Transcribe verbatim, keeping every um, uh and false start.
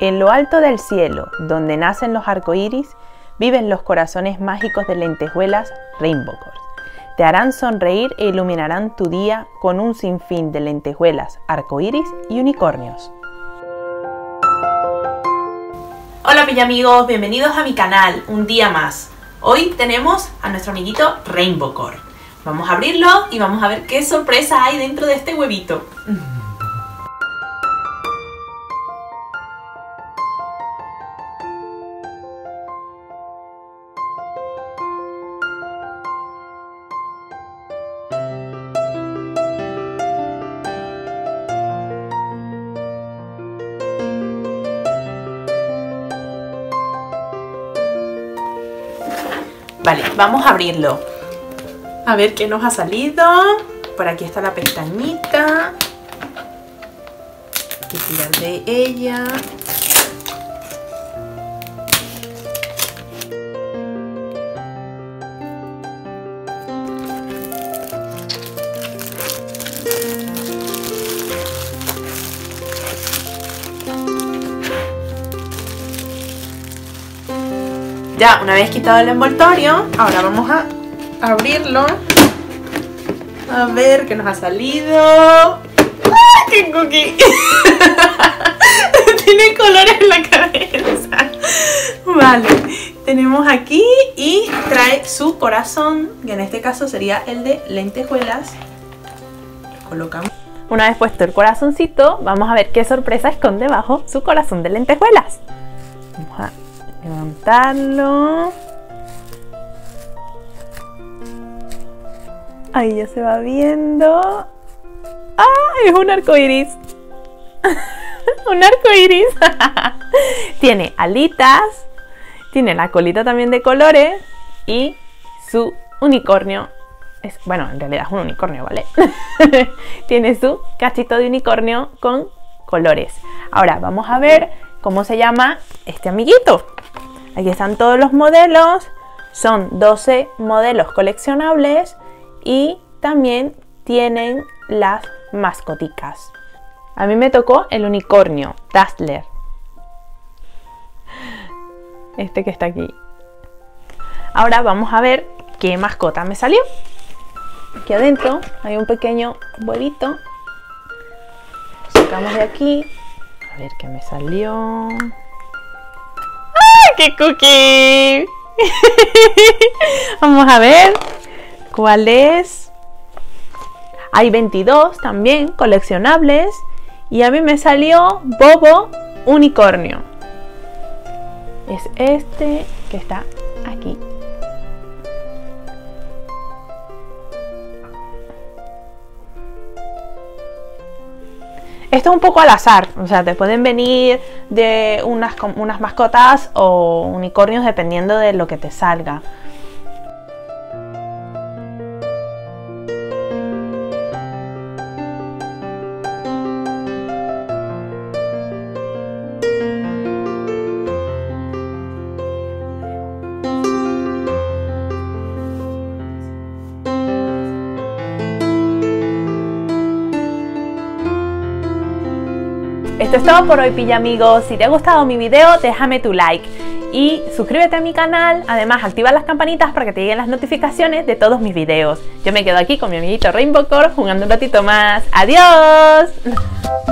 En lo alto del cielo, donde nacen los arcoíris, viven los corazones mágicos de lentejuelas Rainbow Core. Te harán sonreír e iluminarán tu día con un sinfín de lentejuelas, arcoíris y unicornios. Hola pillamigos, bienvenidos a mi canal, un día más. Hoy tenemos a nuestro amiguito Rainbow Core. Vamos a abrirlo y vamos a ver qué sorpresa hay dentro de este huevito. Vale, vamos a abrirlo. A ver qué nos ha salido. Por aquí está la pestañita. Hay que tirar de ella. Ya, una vez quitado el envoltorio, ahora vamos a abrirlo. A ver qué nos ha salido. ¡Ah, qué cookie! Tiene colores en la cabeza. Vale, tenemos aquí y trae su corazón, que en este caso sería el de lentejuelas. Lo colocamos. Una vez puesto el corazoncito, vamos a ver qué sorpresa esconde bajo su corazón de lentejuelas. Vamos a levantarlo. Ahí ya se va viendo. ¡Ah! Es un arco iris. Un arco iris. Tiene alitas. Tiene la colita también de colores. Y su unicornio. Es, bueno, en realidad es un unicornio, ¿vale? Tiene su cachito de unicornio con colores. Ahora vamos a ver cómo se llama este amiguito. Aquí están todos los modelos, son doce modelos coleccionables y también tienen las mascoticas. A mí me tocó el unicornio, Dazzler. Este que está aquí. Ahora vamos a ver qué mascota me salió. Aquí adentro hay un pequeño huevito. Lo sacamos de aquí. A ver qué me salió. ¡Qué cookie! Vamos a ver cuál es. Hay veintidós también coleccionables y a mí me salió Bobo Unicornio. Es este que está aquí. Esto es un poco al azar, o sea, te pueden venir de unas, unas mascotas o unicornios dependiendo de lo que te salga. Esto es todo por hoy, pillamigos. Si te ha gustado mi video, déjame tu like y suscríbete a mi canal. Además, activa las campanitas para que te lleguen las notificaciones de todos mis videos. Yo me quedo aquí con mi amiguito Rainbow Core jugando un ratito más. ¡Adiós!